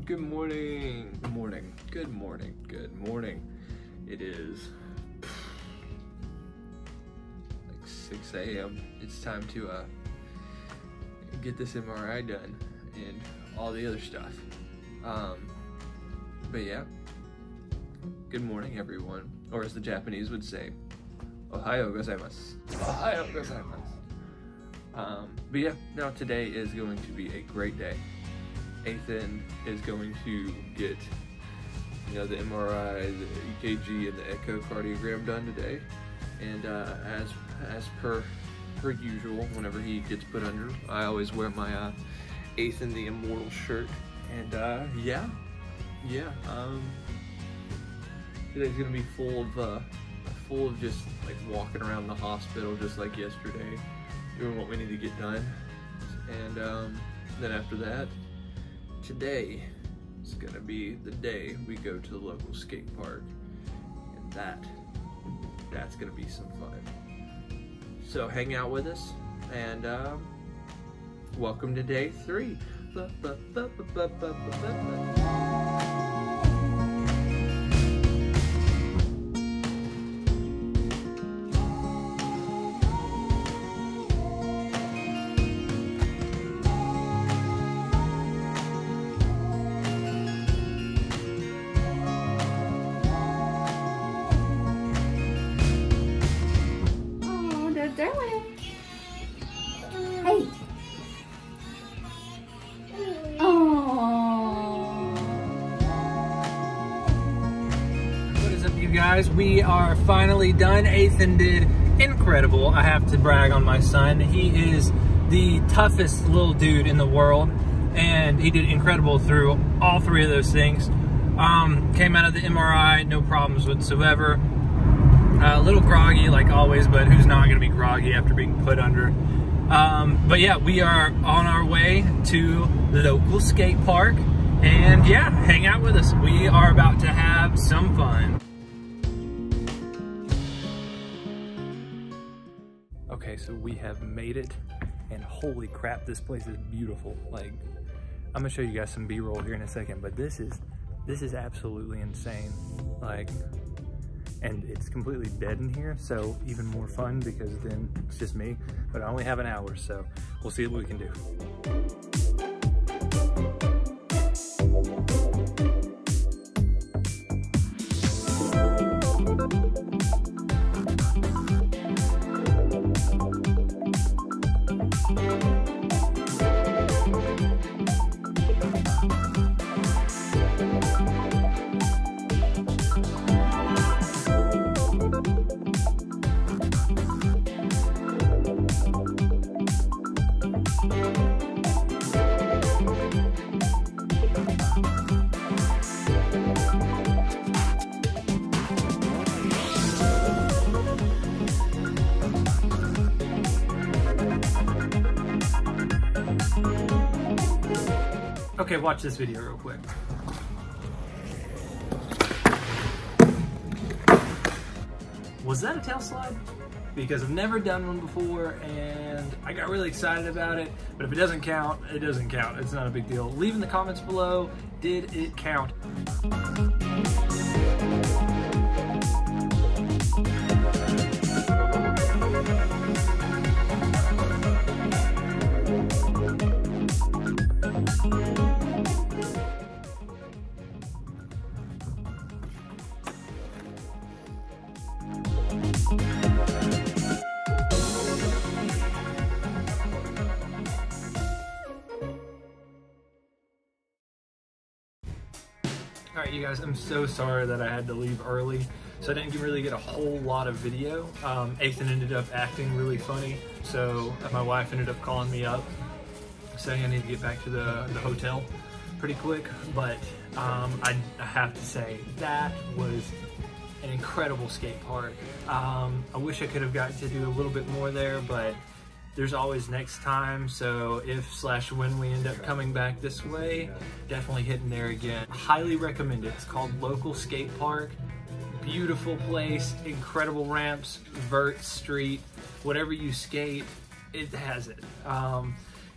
Good morning. Good morning. Good morning. Good morning. It is like 6 a.m. It's time to get this MRI done and all the other stuff. But yeah, good morning everyone, or as the Japanese would say, Ohayou gozaimasu. Ohayou gozaimasu. But yeah, now today is going to be a great day. Athan is going to get, the MRI, the EKG, and the echocardiogram done today. And as per usual, whenever he gets put under, I always wear my Athan the Immortal shirt. And today's gonna be full of just like walking around the hospital, just like yesterday, doing what we need to get done. And then after that, today is gonna be the day we go to the local skate park, and that's gonna be some fun. So hang out with us, and welcome to day 3. Guys, we are finally done. Athan did incredible. I have to brag on my son. He is the toughest little dude in the world, and he did incredible through all 3 of those things. Came out of the MRI, no problems whatsoever. A little groggy like always, but who's not gonna be groggy after being put under? But yeah, we are on our way to the local skate park, and yeah, hang out with us. We are about to have some fun. Okay, so we have made it, and holy crap, this place is beautiful. Like, I'm gonna show you guys some B-roll here in a second, but this is absolutely insane. Like, and it's completely dead in here, so even more fun because then it's just me. But I only have an hour, so we'll see what we can do. Okay, watch this video real quick. Was that a tail slide? Because I've never done one before and I got really excited about it, but if it doesn't count, it doesn't count. It's not a big deal. Leave in the comments below, did it count? All right, you guys, I'm so sorry that I had to leave early, so I didn't really get a whole lot of video. Athan ended up acting really funny, so my wife ended up calling me up saying I need to get back to the hotel pretty quick, but I have to say that was an incredible skate park. I wish I could have gotten to do a little bit more there, but there's always next time, so if/when we end up coming back this way, definitely hitting there again. Highly recommend it. It's called Local Skate Park. Beautiful place, incredible ramps, vert, street, whatever you skate, it has it.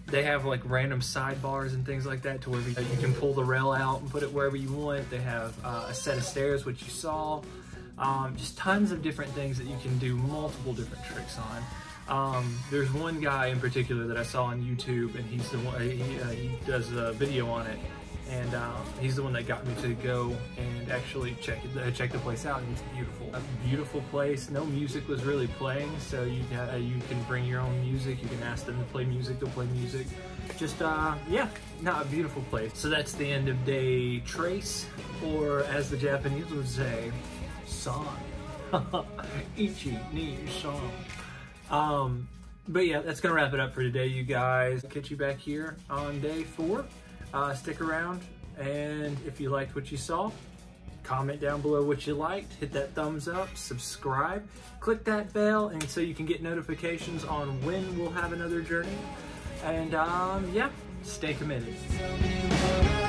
They have like random sidebars and things like that to where you can pull the rail out and put it wherever you want. They have a set of stairs, which you saw. Just tons of different things that you can do multiple different tricks on. There's one guy in particular that I saw on YouTube, and he's the one, he does a video on it, and he's the one that got me to go and actually check the place out, and it's beautiful. A beautiful place. No music was really playing, so you can bring your own music. You can ask them to play music, they'll play music. Just, yeah, not a beautiful place. So that's the end of day trace, or as the Japanese would say, san. Ichi ni san. But yeah, that's gonna wrap it up for today, you guys. Catch you back here on day 4. Stick around, and if you liked what you saw, comment down below what you liked, hit that thumbs up, subscribe, click that bell, and so you can get notifications on when we'll have another journey. And yeah, stay committed.